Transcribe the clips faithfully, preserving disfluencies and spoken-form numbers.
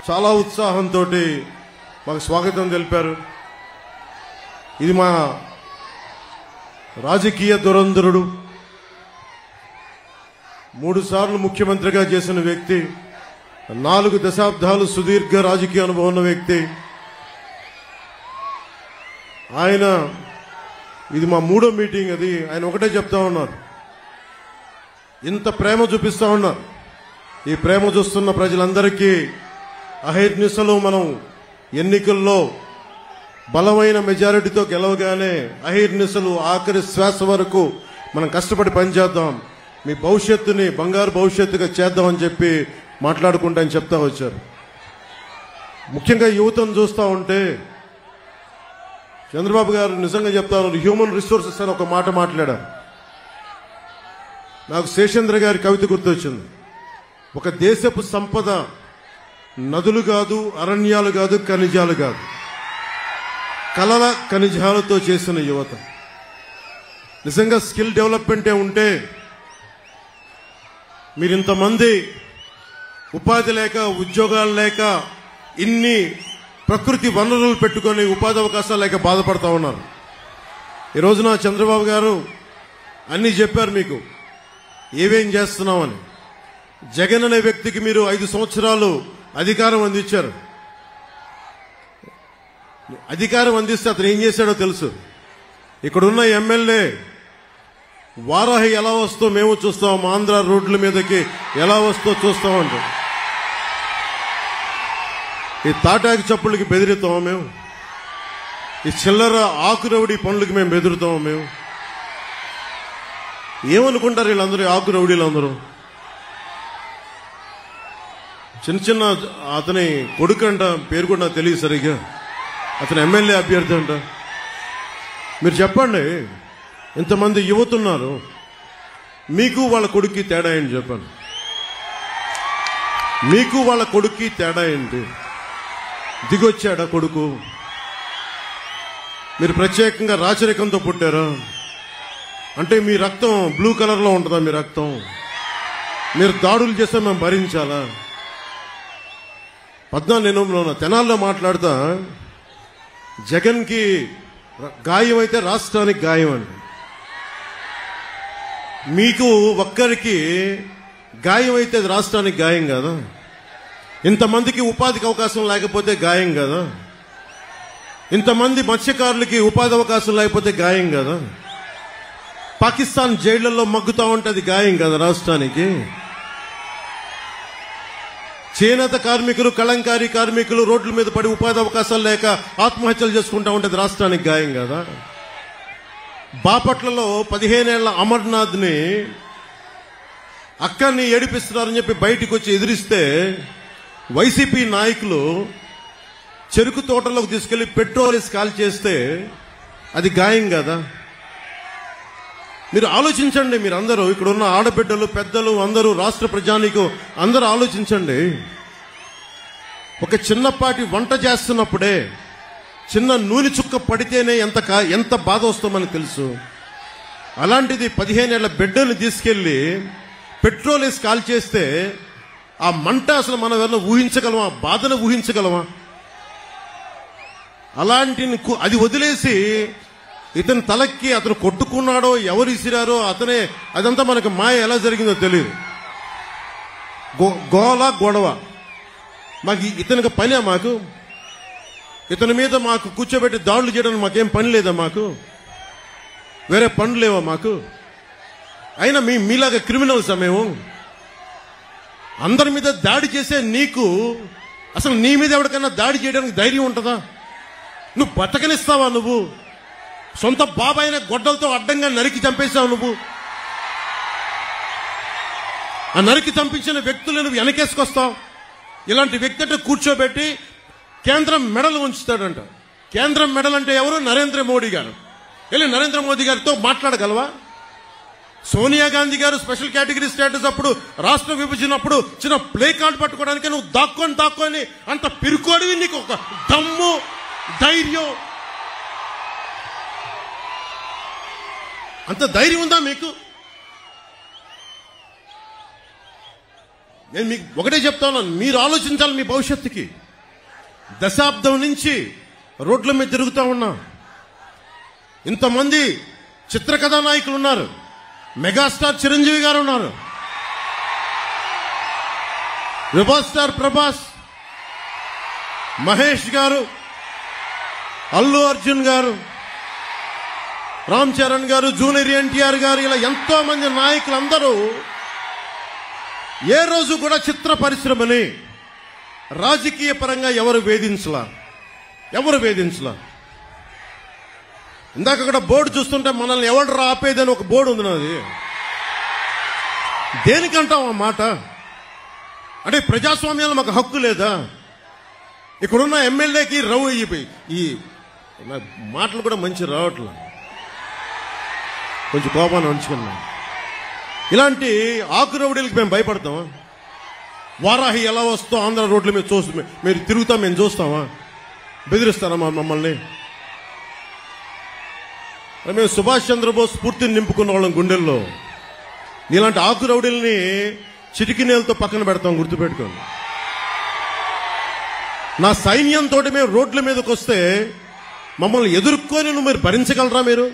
చాలా ఉత్సాహంతో మాకు స్వాగతం తెలిపారు. ఇది మా రాజకీయ దురంధరుడు, మూడు సార్లు ముఖ్యమంత్రిగా చేసిన వ్యక్తి, నాలుగు దశాబ్దాలు సుదీర్ఘ రాజకీయ అనుభవం ఉన్న వ్యక్తి ఆయన. ఇది మా మూడో మీటింగ్. అది ఆయన ఒకటే చెప్తా ఉన్నారు, ఇంత ప్రేమ చూపిస్తా ఉన్నారు. ఈ ప్రేమ చూస్తున్న ప్రజలందరికీ అహర్నిశలు మనం ఎన్నికల్లో బలమైన మెజారిటీతో గెలవగానే అహర్నిశలు ఆఖరి శ్వాస వరకు మనం కష్టపడి పనిచేద్దాం, మీ భవిష్యత్తుని బంగారు భవిష్యత్తుగా చేద్దామని చెప్పి మాట్లాడుకుంటా అని చెప్తా వచ్చారు. ముఖ్యంగా యువతను చూస్తూ ఉంటే చంద్రబాబు గారు నిజంగా చెప్తా ఉన్నారు, హ్యూమన్ రిసోర్సెస్ అని ఒక మాట మాట్లాడారు. నాకు శేషేంద్ర గారి కవిత గుర్తొచ్చింది. ఒక దేశపు సంపద నదులు కాదు, అరణ్యాలు కాదు, ఖనిజాలు కాదు, కలల ఖనిజాలతో చేసిన యువత. నిజంగా స్కిల్ డెవలప్మెంటే ఉంటే మీరింతమంది ఉపాధి లేక, ఉద్యోగాలు లేక, ఇన్ని ప్రకృతి వనరులు పెట్టుకొని ఉపాధి అవకాశాలు లేక బాధపడతా ఉన్నారు. ఈ రోజున చంద్రబాబు గారు అన్నీ చెప్పారు మీకు ఏమేం చేస్తున్నామని. జగన్ అనే వ్యక్తికి మీరు ఐదు సంవత్సరాలు అధికారం అందించారు. అధికారం అందిస్తే అతను ఏం చేశాడో తెలుసు. ఇక్కడున్న ఎమ్మెల్యే వారాహి ఎలా వస్తో మేము చూస్తాం, ఆంధ్ర రోడ్ల మీదకి ఎలా వస్తో చూస్తామంట. ఈ తాటాకి చప్పుళ్ళకి బెదిరితామా మేము? ఈ చిల్లర ఆకురౌడి పనులకి మేము బెదురుతామా మేము? ఏమనుకుంటారు వీళ్ళందరూ, ఆకు రౌడీలు అందరూ? చిన్న చిన్న అతని కొడుకు అంట, పేరు కూడా నాకు తెలియదు సరిగ్గా, అతను ఎమ్మెల్యే అభ్యర్థి అంట. మీరు చెప్పండి, ఇంతమంది యువత ఉన్నారు, మీకు వాళ్ళ కొడుక్కి తేడా ఏంటి చెప్పండి? మీకు వాళ్ళ కొడుక్కి తేడా ఏంటి? దిగొచ్చాడా కొడుకు? మీరు ప్రత్యేకంగా రాచరికంతో పుట్టారా? అంటే మీ రక్తం బ్లూ కలర్లో ఉంటుందా? మీ రక్తం మీరు దాడులు చేస్తే మేము భరించాలా? పద్నాలుగు నేను తెనాల్లో మాట్లాడుతా, జగన్కి గాయం అయితే రాష్ట్రానికి గాయం అండి. మీకు ఒక్కరికి గాయం అయితే అది రాష్ట్రానికి గాయం కదా? ఇంతమందికి ఉపాధికి అవకాశం లేకపోతే గాయం కదా? ఇంతమంది మత్స్యకారులకి ఉపాధి అవకాశం లేకపోతే గాయం కదా? పాకిస్తాన్ జైళ్లలో మగ్గుతా ఉంటే అది గాయం కదా రాష్ట్రానికి? చేనేత కార్మికులు, కళంకారీ కార్మికులు రోడ్ల మీద పడి ఉపాధి అవకాశాలు లేక ఆత్మహత్యలు చేసుకుంటా ఉంటే రాష్ట్రానికి గాయం కదా? బాపట్లలో పదిహేనేళ్ల అమర్నాథ్ని అక్కడిని ఏడిపిస్తున్నారని చెప్పి బయటికి వచ్చి ఎదిరిస్తే వైసీపీ నాయకులు చెరుకు తోటలోకి తీసుకెళ్లి పెట్రోల్ కాల్ చేస్తే అది గాయం కదా? మీరు ఆలోచించండి. మీరు అందరూ ఇక్కడ ఉన్న ఆడబిడ్డలు, పెద్దలు అందరూ, రాష్ట్ర ప్రజానీకం అందరూ ఆలోచించండి. ఒక చిన్నపాటి వంట చేస్తున్నప్పుడే చిన్న నూనె చుక్క పడితేనే ఎంత ఎంత బాధ వస్తుందని తెలుసు. అలాంటిది పదిహేనేళ్ల బిడ్డను తీసుకెళ్లి పెట్రోల్ వేసి కాల్ చేస్తే ఆ మంట అసలు మనం ఎవరైనా ఊహించగలమా? బాధను ఊహించగలమా? అలాంటి అది వదిలేసి ఇతని తలకి అతను కొట్టుకున్నాడో, ఎవరు ఇసిరారో అతనే, అదంతా మనకు మాయ ఎలా జరిగిందో తెలియదు. గోల గొడవ. మాకు ఇతనికి పనే? మాకు ఇతని మీద మాకు కూర్చోబెట్టి దాడులు చేయడానికి మాకేం పని లేదా? మాకు వేరే పనులు లేవా మాకు? అయినా మీ మీలాగా క్రిమినల్స్ మేము? అందరి మీద దాడి చేసే నీకు అసలు నీ మీద ఎవరికైనా దాడి చేయడానికి ధైర్యం ఉంటుందా? నువ్వు బతకనిస్తావా? నువ్వు సొంత బాబాయిన గొడ్డలతో అడ్డంగా నరికి చంపేశావు. నువ్వు ఆ నరికి చంపించిన వ్యక్తులు నువ్వు వెనకేసుకొస్తావు. ఇలాంటి వ్యక్తి అంటే కూర్చోబెట్టి కేంద్రం మెడలు ఉంచుతాడంట. కేంద్రం మెడల్ అంటే ఎవరు? నరేంద్ర మోడీ గారు. వెళ్ళి నరేంద్ర మోదీ గారితో మాట్లాడగలవా? సోనియా గాంధీ గారు స్పెషల్ కేటగిరీ స్టేటస్ అప్పుడు, రాష్ట్ర విభజన అప్పుడు చిన్న ప్లే కార్డు పట్టుకోవడానికి నువ్వు దాక్కొని దాక్కొని అంత పిరుకోడివి. నీకు ఒక దమ్ము, ధైర్యం, అంత ధైర్యం ఉందా మీకు? నేను మీకు ఒకటే చెప్తాను, మీరు ఆలోచించాలి మీ భవిష్యత్తుకి. దశాబ్దం నుంచి రోడ్ల మీద తిరుగుతూ ఉన్నా. ఇంతమంది చిత్రకథా నాయకులు ఉన్నారు. మెగాస్టార్ చిరంజీవి గారు ఉన్నారు, రెబల్ స్టార్ ప్రభాస్, మహేష్ గారు, అల్లు అర్జున్ గారు, రామ్ చరణ్ గారు, జూనియర్ ఎన్టీఆర్ గారు, ఇలా ఎంతో మంది నాయకులందరూ ఏ రోజు కూడా చిత్ర పరిశ్రమని రాజకీయ పరంగా ఎవరు వేధించలా, ఎవరు వేధించలా. ఇందాక అక్కడ బోర్డు చూస్తుంటే మనల్ని ఎవరు ఆపేదని ఒక బోర్డు ఉంది నాది. దేనికంటాం ఆ మాట? అంటే ప్రజాస్వామ్యంలో మాకు హక్కు లేదా? ఇక్కడున్న ఎమ్మెల్యేకి రవ్వు ఈ మాటలు కూడా మంచి రావట్లా, కొంచెం కోపాన్ని ఉంచుకున్నాం. ఇలాంటి ఆకు రౌడీలకి మేము భయపడతామా? వారాహి ఎలా వస్తాం ఆంధ్ర రోడ్ల మీద చూస్తూ మీరు తిరుగుతాం, మేము చూస్తామా? బెదిరిస్తారా మమ్మల్ని? మేము సుభాష్ చంద్రబోస్ స్ఫూర్తిని నింపుకున్న వాళ్ళం గుండెల్లో. ఇలాంటి ఆకు రౌడీల్ని చిటికినేలతో పక్కన పెడతాం, గుర్తుపెట్టుకోండి. నా సైన్యంతో మేము రోడ్ల మీదకి వస్తే మమ్మల్ని ఎదుర్కొని నువ్వు మీరు భరించగలరా? మీరు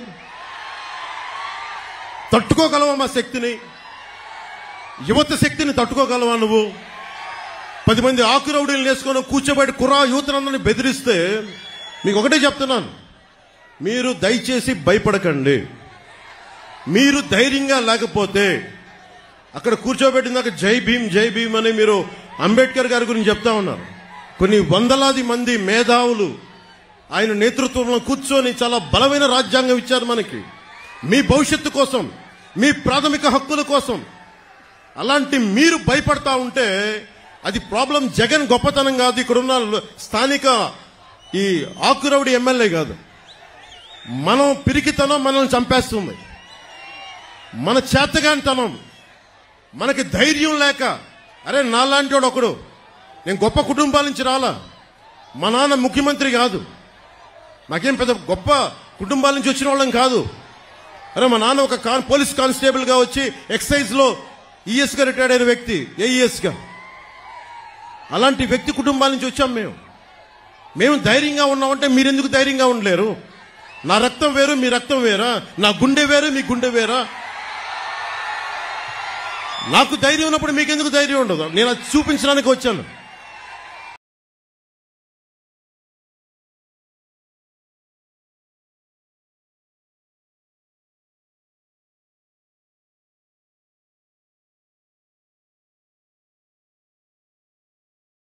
తట్టుకోగలవా మా శక్తిని? యువత శక్తిని తట్టుకోగలవా నువ్వు? పది మంది ఆకు రౌడీలు వేసుకొని కూర్చోబెట్టి కుర్రా యువతనందరినీ బెదిరిస్తే మీకు ఒకటే చెప్తున్నాను, మీరు దయచేసి భయపడకండి. మీరు ధైర్యంగా లేకపోతే అక్కడ కూర్చోబెట్టిందాక జై భీమ్ జై భీమ్ అని మీరు అంబేద్కర్ గారి గురించి చెప్తా ఉన్నారు. కొన్ని వందలాది మంది మేధావులు ఆయన నేతృత్వంలో కూర్చొని చాలా బలమైన రాజ్యాంగం ఇచ్చారు మనకి, మీ భవిష్యత్తు కోసం, మీ ప్రాథమిక హక్కుల కోసం. అలాంటి మీరు భయపడతా ఉంటే అది ప్రాబ్లం జగన్ గొప్పతనం కాదు, ఇక్కడున్న స్థానిక ఈ ఆకురౌడి ఎమ్మెల్యే కాదు. మనం పిరికితనం మనల్ని చంపేస్తుంది, మన చేతగానితనం, మనకి ధైర్యం లేక. అరే నాలాంటి వాడు ఒకడు, నేను గొప్ప కుటుంబాల నుంచి రాలా, మా నాన్న ముఖ్యమంత్రి కాదు, నాకేం పెద్ద గొప్ప కుటుంబాల నుంచి వచ్చిన వాళ్ళం కాదు. అరే మా నాన్న ఒక కాన్ పోలీస్ కానిస్టేబుల్ గా వచ్చి ఎక్సైజ్ లో ఈఎస్ గా రిటైర్డ్ అయిన వ్యక్తి, ఏఈఎస్ గా. అలాంటి వ్యక్తి కుటుంబాల నుంచి వచ్చాం మేము. మేము ధైర్యంగా ఉన్నామంటే మీరెందుకు ధైర్యంగా ఉండలేరు? నా రక్తం వేరు, మీ రక్తం వేరా? నా గుండె వేరు, మీ గుండె వేరా? నాకు ధైర్యం ఉన్నప్పుడు మీకెందుకు ధైర్యం ఉండదు? నేను అది చూపించడానికి వచ్చాను.